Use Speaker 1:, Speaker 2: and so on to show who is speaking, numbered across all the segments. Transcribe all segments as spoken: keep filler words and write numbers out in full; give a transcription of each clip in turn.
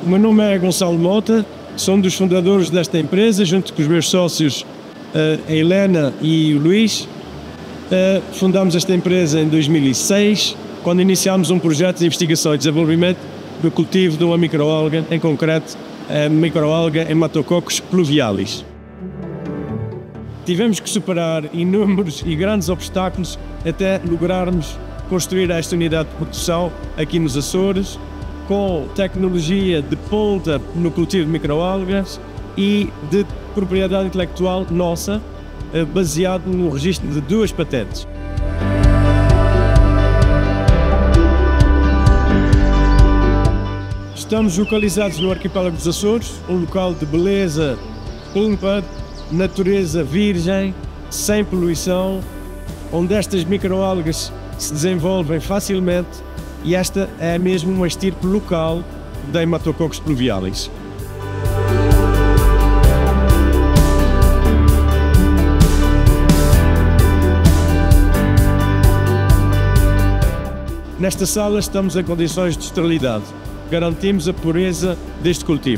Speaker 1: O meu nome é Gonçalo Mota, sou um dos fundadores desta empresa, junto com os meus sócios, a Helena e o Luís. Fundámos esta empresa em dois mil e seis, quando iniciámos um projeto de investigação e desenvolvimento do cultivo de uma microalga, em concreto, a microalga Haematococcus pluvialis. Tivemos que superar inúmeros e grandes obstáculos até lograrmos construir esta unidade de produção aqui nos Açores, com tecnologia de ponta no cultivo de microalgas e de propriedade intelectual nossa, baseado no registro de duas patentes. Estamos localizados no arquipélago dos Açores, um local de beleza ímpar, natureza virgem, sem poluição, onde estas microalgas se desenvolvem facilmente, e esta é mesmo uma estirpe local da Haematococcus pluvialis. Nesta sala estamos em condições de esterilidade. Garantimos a pureza deste cultivo.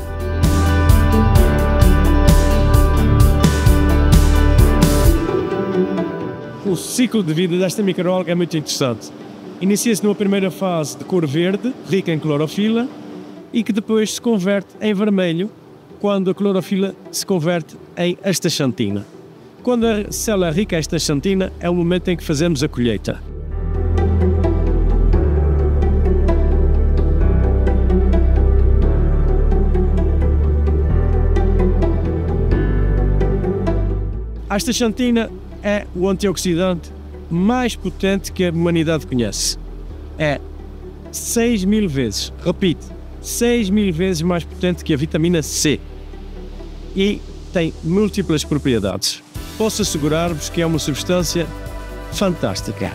Speaker 1: O ciclo de vida desta microalga é muito interessante. Inicia-se numa primeira fase de cor verde, rica em clorofila, e que depois se converte em vermelho quando a clorofila se converte em astaxantina. Quando a célula é rica em astaxantina, é o momento em que fazemos a colheita. A astaxantina é o antioxidante mais potente que a humanidade conhece. É seis mil vezes, repito, seis mil vezes mais potente que a vitamina C. E tem múltiplas propriedades. Posso assegurar-vos que é uma substância fantástica.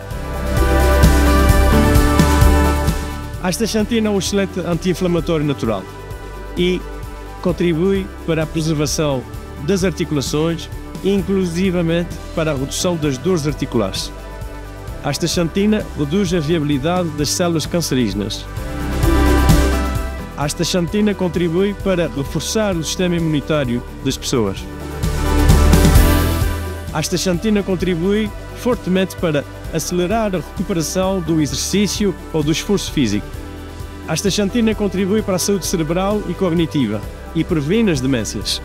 Speaker 1: A astaxantina é um excelente anti-inflamatório natural e contribui para a preservação das articulações, inclusivamente para a redução das dores articulares. A astaxantina reduz a viabilidade das células cancerígenas. A astaxantina contribui para reforçar o sistema imunitário das pessoas. A astaxantina contribui fortemente para acelerar a recuperação do exercício ou do esforço físico. A astaxantina contribui para a saúde cerebral e cognitiva e previne as demências.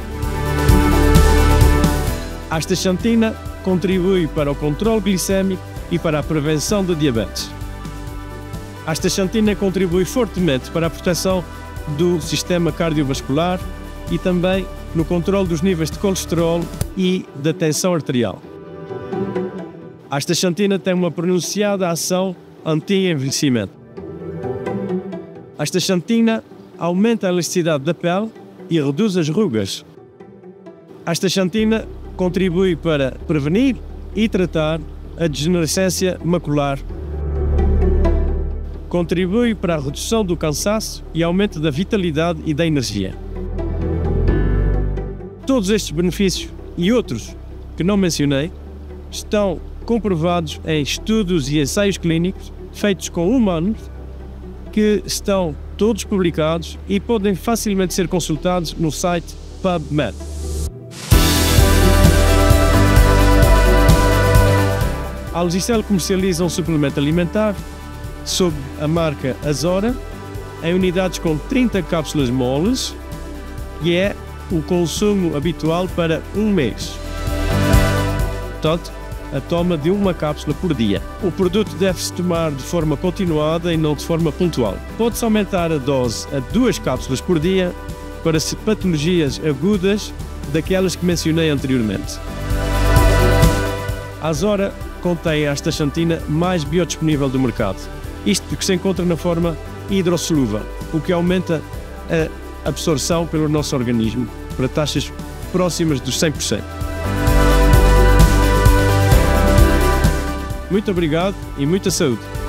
Speaker 1: A astaxantina contribui para o controle glicémico e para a prevenção da diabetes. A astaxantina contribui fortemente para a proteção do sistema cardiovascular e também no controle dos níveis de colesterol e da tensão arterial. A astaxantina tem uma pronunciada ação anti-envelhecimento. A astaxantina aumenta a elasticidade da pele e reduz as rugas. A astaxantina contribui para prevenir e tratar a degenerescência macular. Contribui para a redução do cansaço e aumento da vitalidade e da energia. Todos estes benefícios e outros que não mencionei estão comprovados em estudos e ensaios clínicos feitos com humanos que estão todos publicados e podem facilmente ser consultados no site PubMed. A Algicel comercializa um suplemento alimentar sob a marca Azora, em unidades com trinta cápsulas moles, e é o consumo habitual para um mês. Portanto, a toma de uma cápsula por dia. O produto deve-se tomar de forma continuada e não de forma pontual. Pode-se aumentar a dose a duas cápsulas por dia para patologias agudas daquelas que mencionei anteriormente. A Azora contém a astaxantina mais biodisponível do mercado. Isto porque se encontra na forma hidrossolúvel, o que aumenta a absorção pelo nosso organismo para taxas próximas dos cem por cento. Muito obrigado e muita saúde!